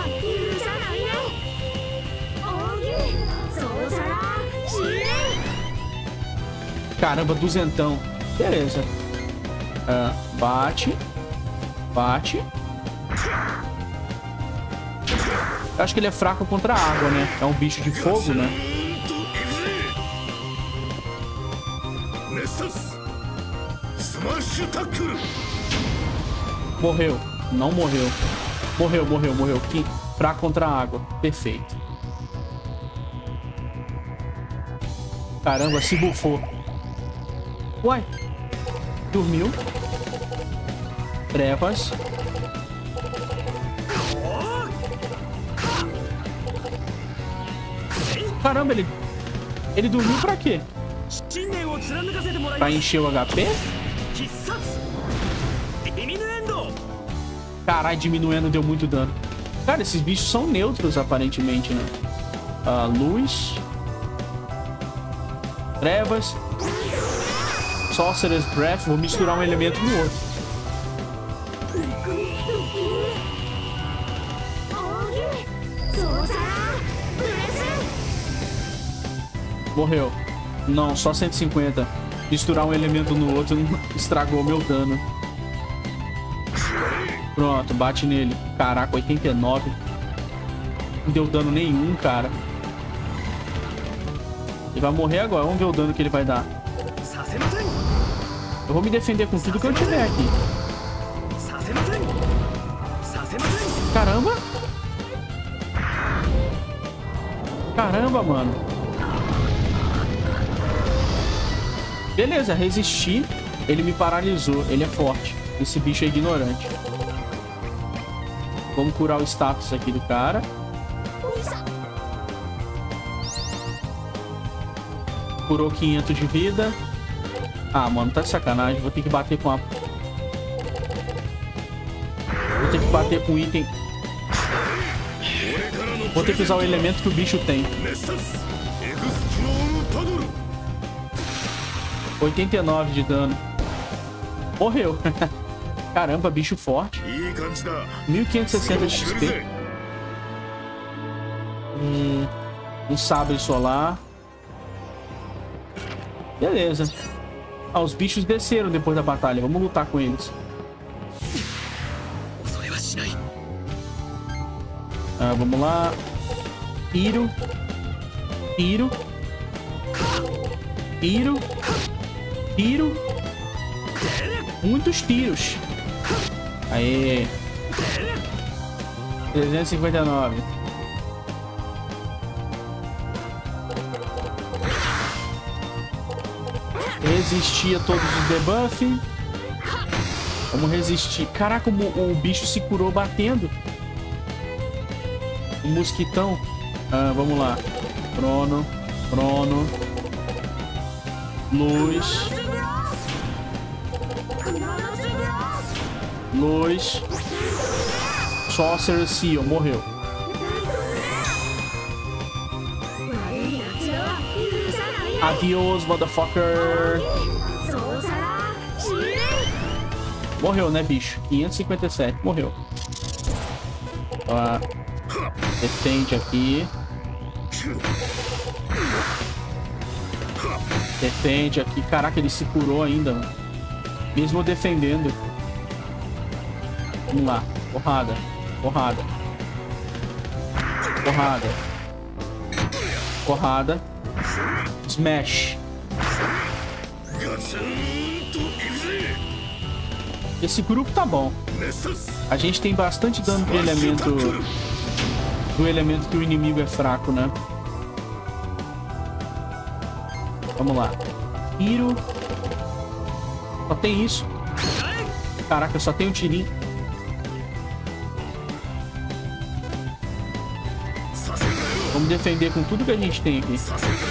Caramba, duzentão. Beleza. Uh, bate. Bate. Eu acho que ele é fraco contra a água, né? É um bicho de fogo, né? Morreu. Não morreu. Morreu, morreu, morreu. Que fraco contra a água. Perfeito. Caramba, se bufou. Uai. Dormiu. Trevas. Caramba, ele... Ele dormiu pra quê? Pra encher o H P? Caralho, diminuindo deu muito dano. Cara, esses bichos são neutros, aparentemente, né? Uh, luz. Trevas. Sorcerer's Breath. Vou misturar um elemento no outro. Morreu. Não, só cento e cinquenta. Misturar um elemento no outro estragou meu dano. Pronto, bate nele. Caraca, oitenta e nove. Não deu dano nenhum, cara. Ele vai morrer agora. Vamos ver o dano que ele vai dar. Eu vou me defender com tudo que eu tiver aqui. Caramba. Caramba, mano. Beleza, resisti. Ele me paralisou. Ele é forte. Esse bicho é ignorante. Vamos curar o status aqui do cara. Curou quinhentos de vida. Ah, mano, tá de sacanagem. Vou ter que bater com a... Vou ter que bater com o item. Vou ter que usar o elemento que o bicho tem. oitenta e nove de dano. Morreu. Caramba, bicho forte. mil quinhentos e sessenta de X P. Hum, um sabre solar. Beleza. Ah, os bichos desceram depois da batalha. Vamos lutar com eles. Ah, vamos lá. Tiro. Tiro. Tiro. Tiro. Muitos tiros. Aê. trezentos e cinquenta e nove. Resistir a todos os debuffs. Vamos resistir. Caraca, o, o bicho se curou batendo. O mosquitão. Ah, vamos lá. Crono. Crono. Luz. Luz. Sorcerer Seal. Morreu. Adiós, motherfucker. Morreu, né, bicho? quinhentos e cinquenta e sete. Morreu. Ó. Defende aqui. Defende aqui. Caraca, ele se curou ainda, mano. Mesmo defendendo. Vamos lá. Porrada. Porrada. Porrada. Porrada. Smash. Esse grupo tá bom. A gente tem bastante dano de elemento... do elemento que o inimigo é fraco, né? Vamos lá. Tiro. Só tem isso. Caraca, só tem um tirinho. Vamos defender com tudo que a gente tem aqui.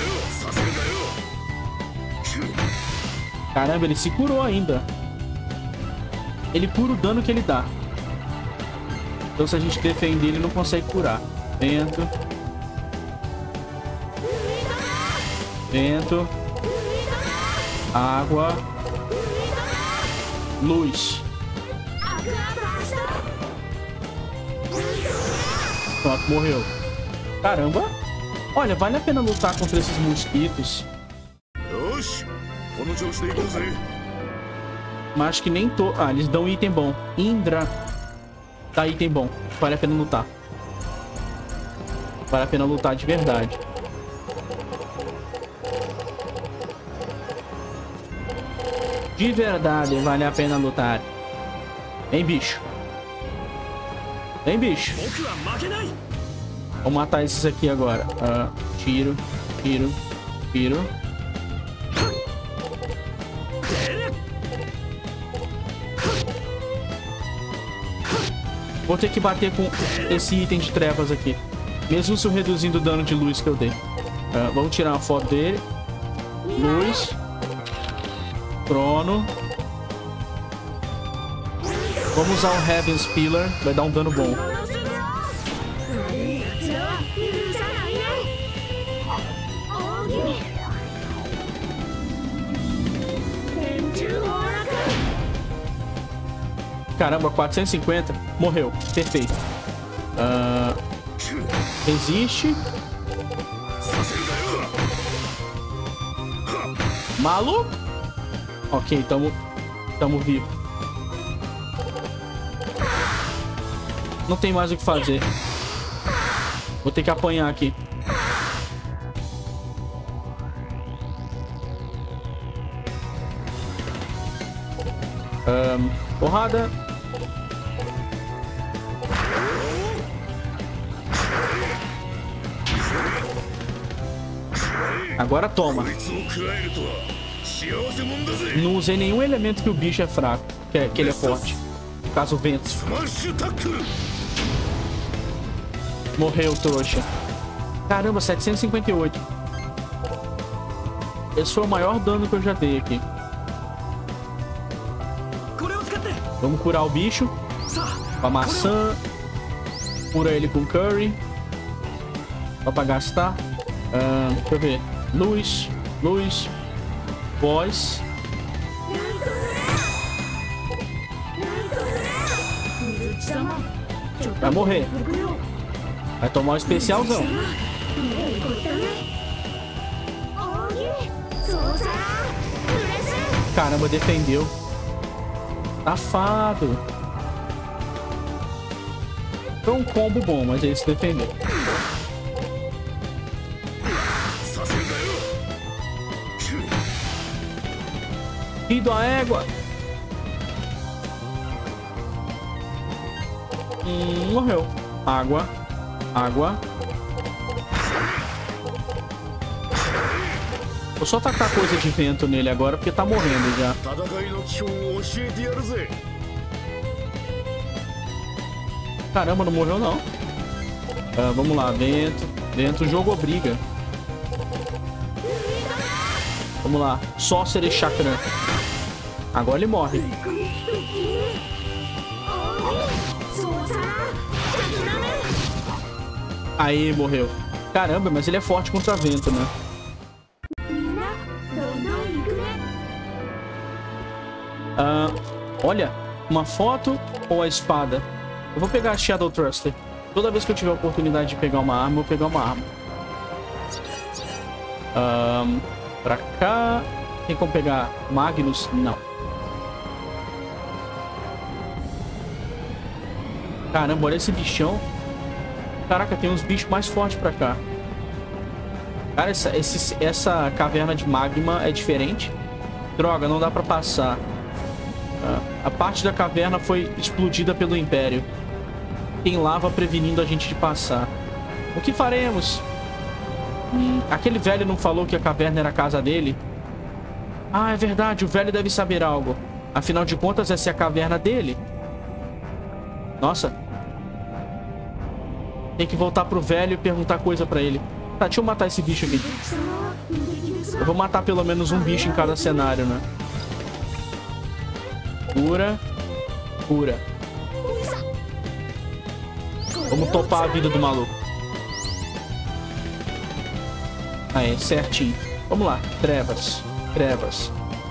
Caramba, ele se curou ainda. Ele cura o dano que ele dá. Então se a gente defender, ele não consegue curar. Vento. Vento. Água. Luz. Pronto, morreu. Caramba. Olha, vale a pena lutar contra esses mosquitos. Mas acho que nem to... Ah, eles dão item bom. Indra dá item bom. Vale a pena lutar. Vale a pena lutar de verdade. De verdade, vale a pena lutar. Vem, bicho. Vem, bicho. Vou matar esses aqui agora. Ah, tiro, tiro, tiro. Vou ter que bater com esse item de trevas aqui. Mesmo se eu reduzindo o dano de luz que eu dei. Uh, vamos tirar uma foto dele. Luz. Crono. Vamos usar o Heaven's Pillar. Vai dar um dano bom. Caramba, quatrocentos e cinquenta. Morreu. Perfeito. Uh, resiste. Maluco. Ok, tamo, tamo vivo. Não tem mais o que fazer. Vou ter que apanhar aqui. Um, porrada. Agora toma. Não usei nenhum elemento que o bicho é fraco. Que, é, que ele é forte. No caso, o vento. Morreu, trouxa. Caramba, setecentos e cinquenta e oito. Esse foi o maior dano que eu já dei aqui. Vamos curar o bicho. Com a maçã. Cura ele com curry. Só pra gastar. Uh, deixa eu ver. Luz. Luz. Voz. Vai morrer. Vai tomar um especialzão. Caramba, defendeu. Safado. Foi um combo bom, mas ele se defendeu. Indo a égua. Hum, morreu. Água. Água. Vou só tacar coisa de vento nele agora, porque tá morrendo já. Caramba, não morreu não. Ah, vamos lá, vento. Vento, o jogo obriga. Vamos lá, Sorcerer Chakra. Agora ele morre. Aí, morreu. Caramba, mas ele é forte contra vento, né? Ah, olha, uma foto ou a espada? Eu vou pegar a Shadow Thruster. Toda vez que eu tiver a oportunidade de pegar uma arma, eu vou pegar uma arma. Um, pra cá. Tem como pegar Magnus? Não. Caramba, olha esse bichão. Caraca, tem uns bichos mais fortes pra cá. Cara, essa, esse, essa caverna de magma é diferente. Droga, não dá pra passar. A parte da caverna foi explodida pelo Império. Tem lava prevenindo a gente de passar. O que faremos? Hum, aquele velho não falou que a caverna era a casa dele? Ah, é verdade, o velho deve saber algo. Afinal de contas, essa é a caverna dele. Nossa. Tem que voltar pro velho e perguntar coisa pra ele. Tá, deixa eu matar esse bicho aqui. Eu vou matar pelo menos um bicho em cada cenário, né? Cura. Cura. Vamos topar a vida do maluco. Aí, certinho. Vamos lá. Trevas. Trevas.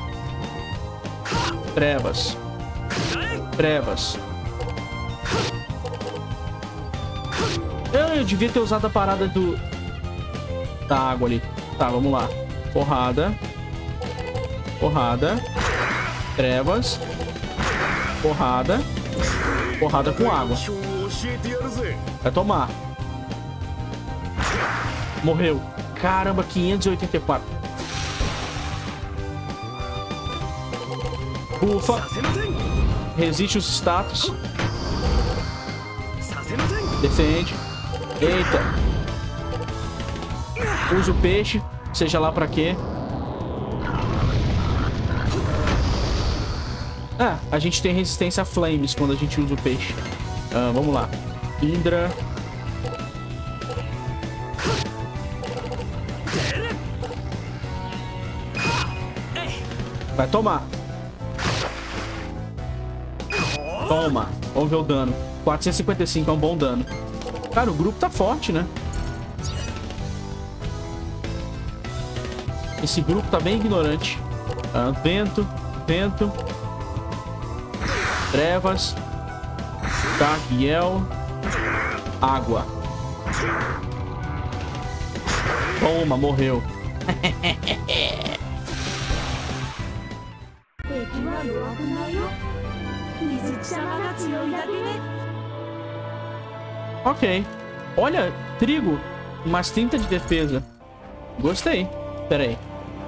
Trevas. Trevas. Eu, eu devia ter usado a parada do... da água ali. Tá, vamos lá. Porrada. Porrada. Trevas. Porrada. Porrada com água. Vai tomar. Morreu. Caramba, quinhentos e oitenta e quatro. Ufa. Resiste os status. Defende. Eita. Usa o peixe. Seja lá pra quê. Ah, a gente tem resistência a flames quando a gente usa o peixe. Ah, vamos lá. Indra. Vai tomar. Toma. Vamos ver o dano. quatrocentos e cinquenta e cinco é um bom dano. Cara, o grupo tá forte, né? Esse grupo tá bem ignorante. Ah, vento. Vento. Trevas. Dargiel. Água. Toma, morreu. Ok. Olha, trigo. Mais trinta de defesa. Gostei. Pera aí.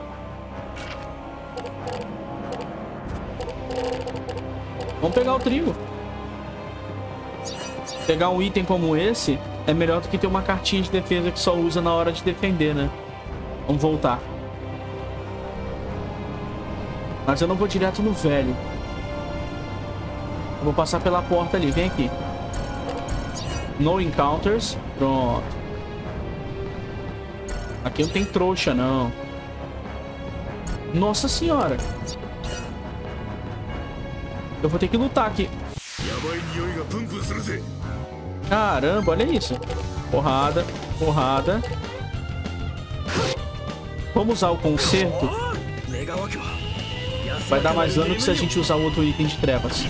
Vamos pegar o trigo. Pegar um item como esse é melhor do que ter uma cartinha de defesa que só usa na hora de defender, né? Vamos voltar. Mas eu não vou direto no velho. Eu vou passar pela porta ali. Vem aqui. No encounters. Pronto. Aqui não tem trouxa, não. Nossa senhora. Eu vou ter que lutar aqui. Caramba, olha isso. Porrada, porrada. Vamos usar o conserto. Vai dar mais dano que se a gente usar o outro item de trevas.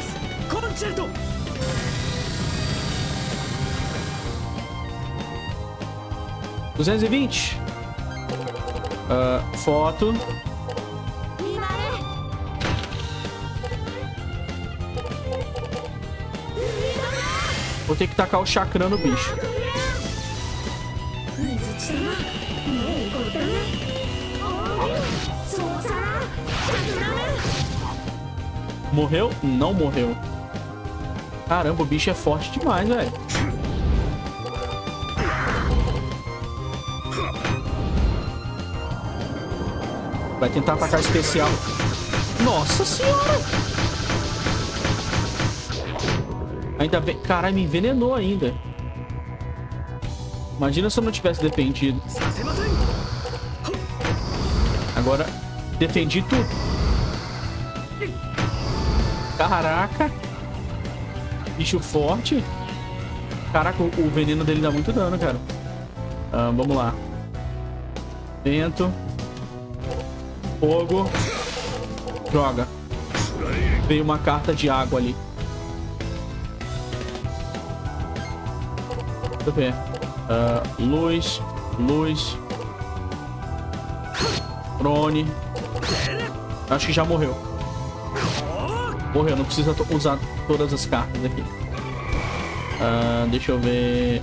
duzentos e vinte. Uh, foto. Vou ter que tacar o chakra no bicho. Morreu? Não morreu. Caramba, o bicho é forte demais, velho. Vai tentar atacar especial. Nossa senhora! Ainda bem... Caralho, me envenenou ainda. Imagina se eu não tivesse defendido. Agora, defendi tudo. Caraca. Bicho forte. Caraca, o, o veneno dele dá muito dano, cara. Ah, vamos lá. Vento. Fogo. Joga. Veio uma carta de água ali. Deixa eu ver. Uh, luz. Luz. Drone. Acho que já morreu. Morreu, não precisa usar todas as cartas aqui. Uh, deixa eu ver.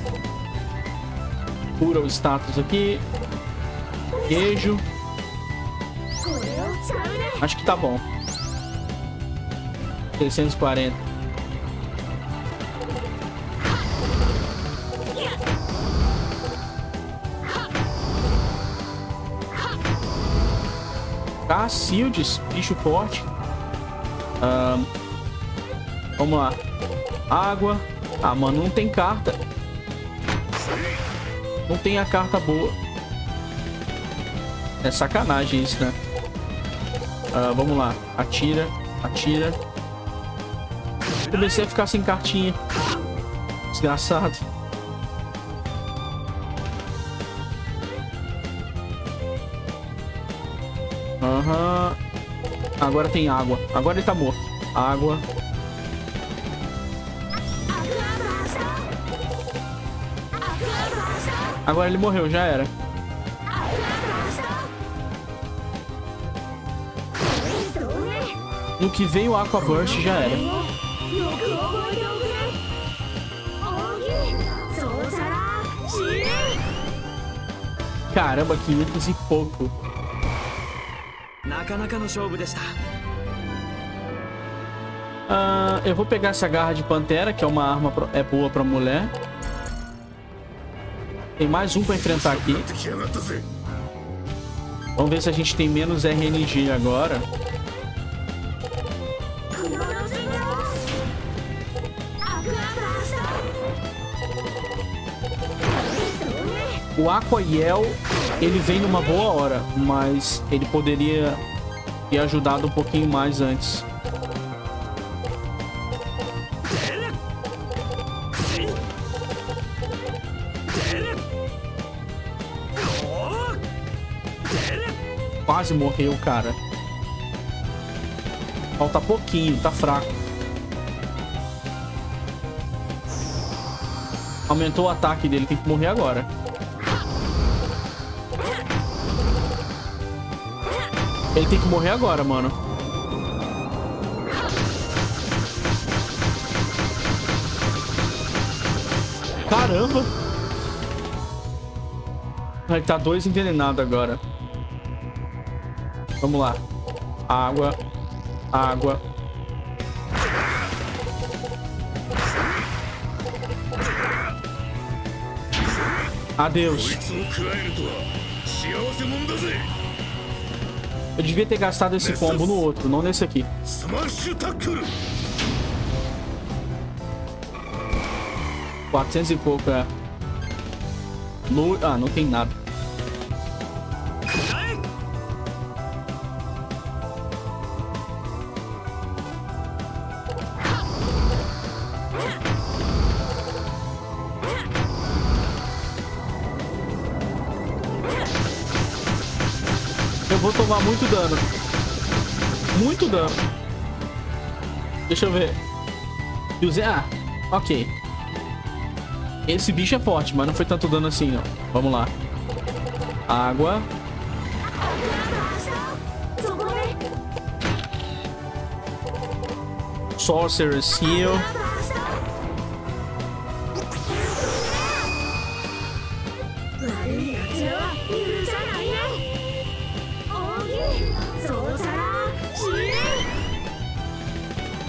Cura o status aqui. Queijo. Acho que tá bom. seiscentos e quarenta. Cacildes, bicho forte. Uh, vamos lá. Água. Ah, mano, não tem carta. Não tem a carta boa. É sacanagem isso, né? Uh, vamos lá. Atira. Atira. Comecei a ficar sem cartinha. Desgraçado. Aham. Uhum. Agora tem água. Agora ele tá morto. Água. Agora ele morreu, já era. No que veio o Aqua Burst, já era. Caramba, quinhentos e pouco. Ah, eu vou pegar essa garra de pantera, que é uma arma pro... é boa pra mulher. Tem mais um pra enfrentar aqui. Vamos ver se a gente tem menos R N G agora. O Aqua Yell, ele vem numa boa hora, mas ele poderia ter ajudado um pouquinho mais antes. Quase morreu, cara. Falta pouquinho, tá fraco. Aumentou o ataque dele, tem que morrer agora. Ele tem que morrer agora, mano. Caramba! Ele tá dois envenenados agora. Vamos lá. Água. Água. Adeus. Eu devia ter gastado esse combo no outro, não nesse aqui. quatrocentos e pouco, é. No... Ah, não tem nada. Eu vou tomar muito dano. Muito dano. Deixa eu ver. Ah, ok. Esse bicho é forte, mas não foi tanto dano assim, não. Vamos lá. Água. Sorcerer's Seal.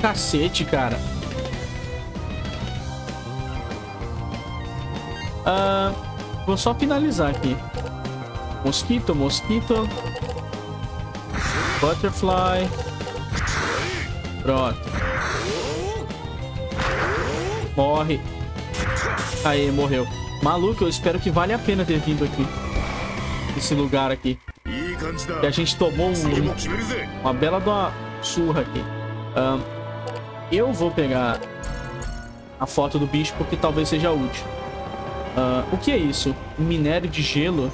Cacete, cara. Uh, vou só finalizar aqui. Mosquito, mosquito. Butterfly. Pronto. Morre. Aí, morreu. Maluco, eu espero que vale a pena ter vindo aqui. Esse lugar aqui. Que a gente tomou um, uma bela de uma surra aqui. Um, eu vou pegar a foto do bicho porque talvez seja útil. Uh, o que é isso? Um minério de gelo?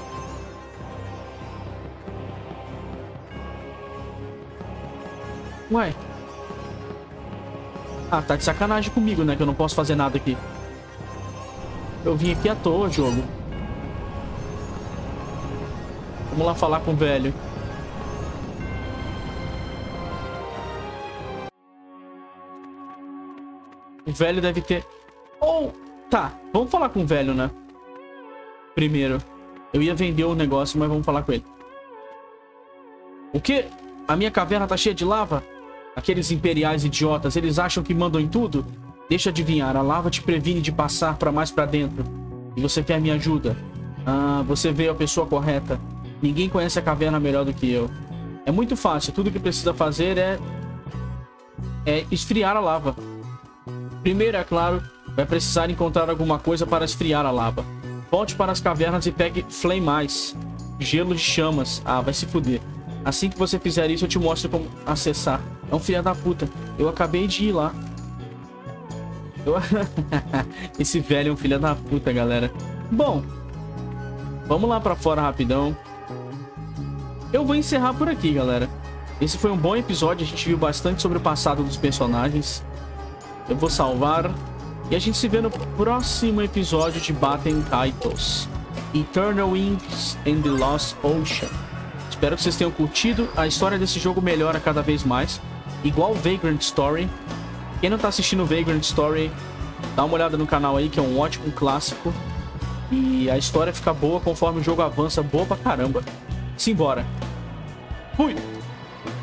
Ué. Ah, tá de sacanagem comigo, né? Que eu não posso fazer nada aqui. Eu vim aqui à toa, jogo. Vamos lá falar com o velho. O velho deve ter... Oh, tá. Vamos falar com o velho, né? Primeiro. Eu ia vender o negócio, mas vamos falar com ele. O quê? A minha caverna tá cheia de lava? Aqueles imperiais idiotas, eles acham que mandam em tudo? Deixa eu adivinhar, a lava te previne de passar pra mais pra dentro. E você quer minha ajuda? Ah, você veio a pessoa correta. Ninguém conhece a caverna melhor do que eu. É muito fácil, tudo que precisa fazer é... É esfriar a lava. Primeiro, é claro, vai precisar encontrar alguma coisa para esfriar a lava. Volte para as cavernas e pegue Flame Ice. Gelo de chamas. Ah, vai se fuder. Assim que você fizer isso, eu te mostro como acessar. É um filho da puta. Eu acabei de ir lá. Eu... Esse velho é um filho da puta, galera. Bom, vamos lá pra fora rapidão. Eu vou encerrar por aqui, galera. Esse foi um bom episódio. A gente viu bastante sobre o passado dos personagens. Eu vou salvar. E a gente se vê no próximo episódio de Baten Kaitos. Eternal Wings and the Lost Ocean. Espero que vocês tenham curtido. A história desse jogo melhora cada vez mais. Igual Vagrant Story. Quem não tá assistindo Vagrant Story, dá uma olhada no canal aí, que é um ótimo clássico. E a história fica boa conforme o jogo avança. Boa pra caramba. Simbora. Fui!